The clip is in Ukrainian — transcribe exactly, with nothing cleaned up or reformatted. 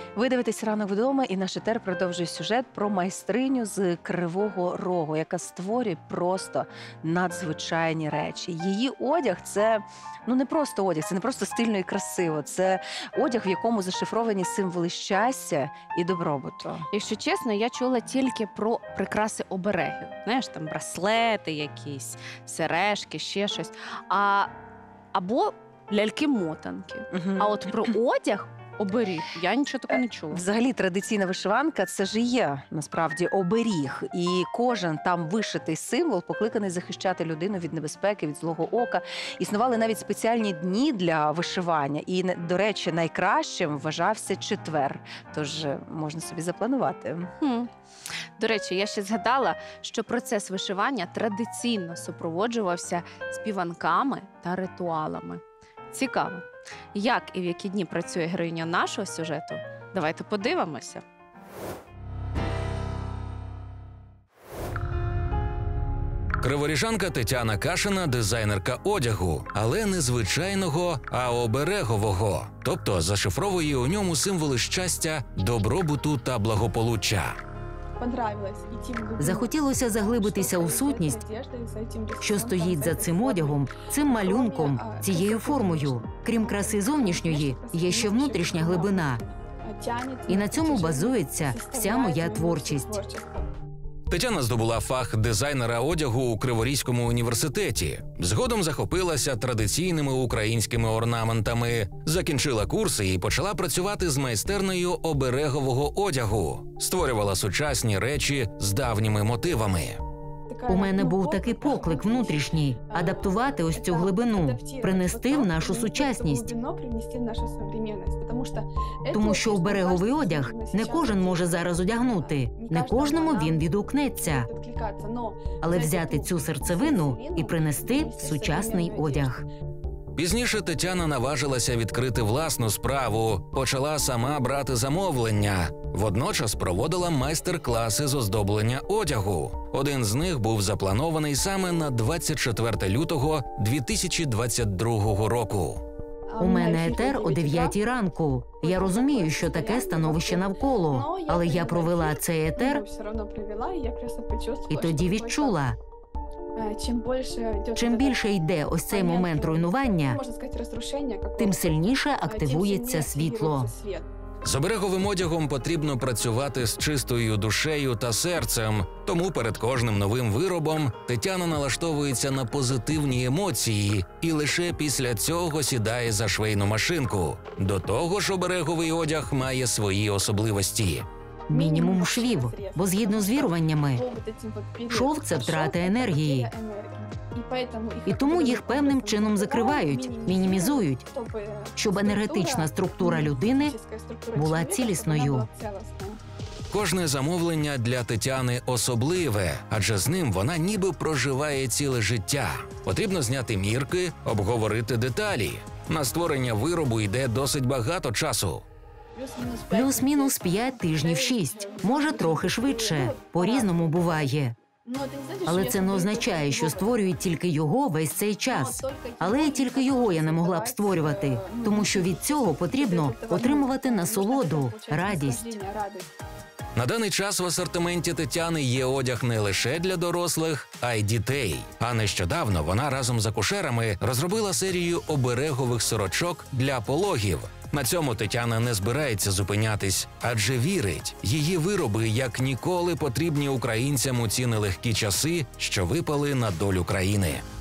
Ви дивитесь «Ранок вдома» і наш етер продовжує сюжет про майстриню з Кривого Рогу, яка створює просто надзвичайні речі. Її одяг – це ну, не просто одяг, це не просто стильно і красиво. Це одяг, в якому зашифровані символи щастя і добробуту. Якщо чесно, я чула тільки про прикраси оберегів. Знаєш, там браслети якісь, сережки, ще щось. А, або ляльки-мотанки. Угу. А от про одяг, оберіг, я нічого такого не чула. Взагалі, традиційна вишиванка – це ж і є, насправді, оберіг. І кожен там вишитий символ покликаний захищати людину від небезпеки, від злого ока. Існували навіть спеціальні дні для вишивання. І, до речі, найкращим вважався четвер. Тож можна собі запланувати. Хм. До речі, я ще згадала, що процес вишивання традиційно супроводжувався співанками та ритуалами. Цікаво, як і в які дні працює героїня нашого сюжету? Давайте подивимося. Криворіжанка Тетяна Кашина – дизайнерка одягу, але не звичайного, а оберегового. Тобто зашифровує у ньому символи щастя, добробуту та благополуччя. Захотілося заглибитися у сутність, що стоїть за цим одягом, цим малюнком, цією формою. Крім краси зовнішньої, є ще внутрішня глибина. І на цьому базується вся моя творчість. Тетяна здобула фах дизайнера одягу у Криворізькому університеті. Згодом захопилася традиційними українськими орнаментами, закінчила курси і почала працювати з майстернею оберегового одягу. Створювала сучасні речі з давніми мотивами. У мене був такий поклик внутрішній – адаптувати ось цю глибину, принести в нашу сучасність. Тому що обереговий одяг не кожен може зараз одягнути, не кожному він відгукнеться. Але взяти цю серцевину і принести в сучасний одяг. Пізніше Тетяна наважилася відкрити власну справу, почала сама брати замовлення. Водночас проводила майстер-класи з оздоблення одягу. Один з них був запланований саме на двадцять четверте лютого дві тисячі двадцять другого року. У мене етер о дев'ятій ранку. Я розумію, що таке становище навколо, але я провела цей етер і тоді відчула. Чим більше йде ось цей момент руйнування, тим сильніше активується світло. З обереговим одягом потрібно працювати з чистою душею та серцем, тому перед кожним новим виробом Тетяна налаштовується на позитивні емоції і лише після цього сідає за швейну машинку. До того ж, обереговий одяг має свої особливості. Мінімум швів, бо згідно з віруваннями, шов – це втрата енергії. І тому їх певним чином закривають, мінімізують, щоб енергетична структура людини була цілісною. Кожне замовлення для Тетяни особливе, адже з ним вона ніби проживає ціле життя. Потрібно зняти мірки, обговорити деталі. На створення виробу йде досить багато часу. Плюс-мінус п'ять тижнів шість, може трохи швидше, по-різному буває. Але це не означає, що створюють тільки його весь цей час. Але і тільки його я не могла б створювати, тому що від цього потрібно отримувати насолоду, радість. На даний час в асортименті Тетяни є одяг не лише для дорослих, а й дітей. А нещодавно вона разом з акушерами розробила серію оберегових сорочок для пологів. На цьому Тетяна не збирається зупинятись, адже вірить, її вироби як ніколи потрібні українцям у ці нелегкі часи, що випали на долю країни.